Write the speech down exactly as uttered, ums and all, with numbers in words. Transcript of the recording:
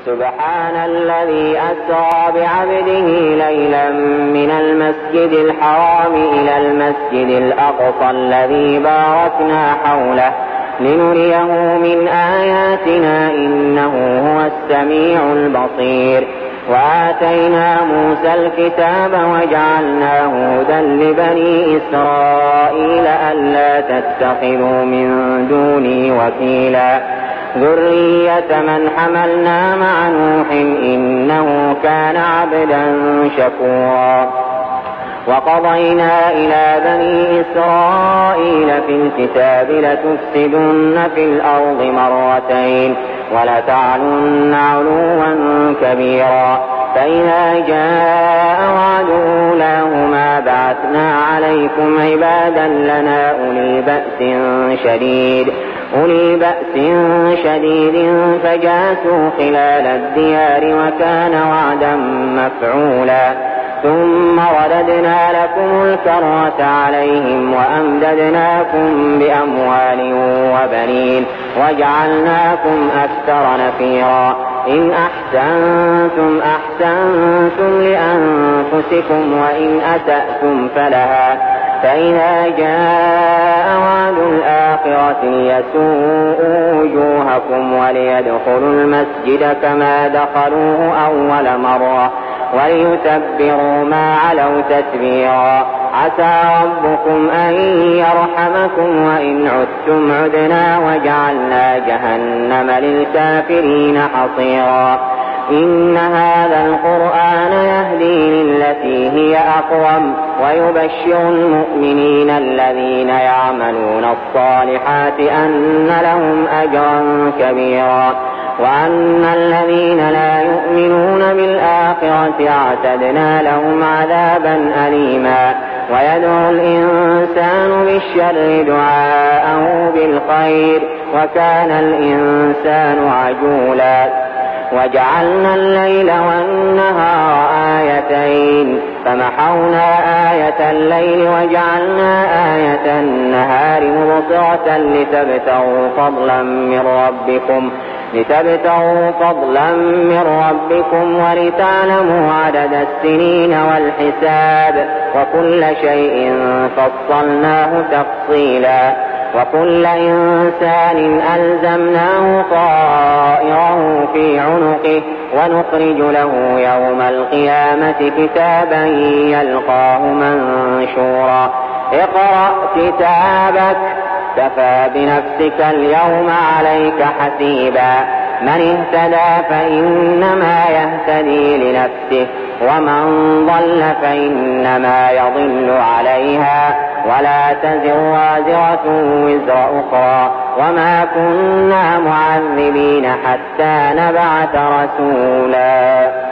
سبحان الذي أسرى بعبده ليلا من المسجد الحرام إلى المسجد الأقصى الذي باركنا حوله لنريه من آياتنا إنه هو السميع البصير. وآتينا موسى الكتاب وجعلناه هدى لبني إسرائيل ألا تتخذوا من دوني وكيلا ذرية من حملنا مع نوح إنه كان عبدا شكورا. وقضينا إلى بني إسرائيل في الكتاب لتفسدن في الأرض مرتين ولتعلن علوا كبيرا فإذا جاء وعد أولاهما بعثنا عليكم عبادا لنا أولي بأس شديد أولي بأس شديد فجاسوا خلال الديار وكان وعدا مفعولا. ثم رددنا لكم الكرة عليهم وأمددناكم بأموال وبنين وجعلناكم أكثر نفيرا. إن أحسنتم أحسنتم لأنفسكم وإن أسأتم فلها فإذا جاء وعد الآخرة ليسوءوا وجوهكم وليدخلوا المسجد كما دخلوه أول مرة وليتبروا ما علوا تتبيرا. عسى ربكم أن يرحمكم وإن عدتم عدنا وجعلنا جهنم للكافرين حصيرا. إن هذا القرآن يهدي للتي هي أقوم ويبشر المؤمنين الذين يعملون الصالحات أن لهم أجرا كبيرا وأن الذين لا يؤمنون بالآخرة اعتدنا لهم عذابا أليما. ويدعو الإنسان بالشر دعاءه بالخير وكان الإنسان عجولا. وجعلنا الليل والنهار آيتين فمحونا آية الليل وجعلنا آية النهار مبصرة لتبتغوا فضلا من ربكم لتبتغوا فضلا من ربكم ولتعلموا عدد السنين والحساب وكل شيء فصلناه تفصيلا. وكل إنسان ألزمناه طائره في عنقه ونخرج له يوم القيامة كتابا يلقاه منشورا. اقرأ كتابك كفى بنفسك اليوم عليك حسيبا. من اهتدى فإنما يهتدي لنفسه ومن ضل فإنما يضل عليها ولا تزر وازرة وزر أخرى وما كنا معذبين حتى نبعث رسولا.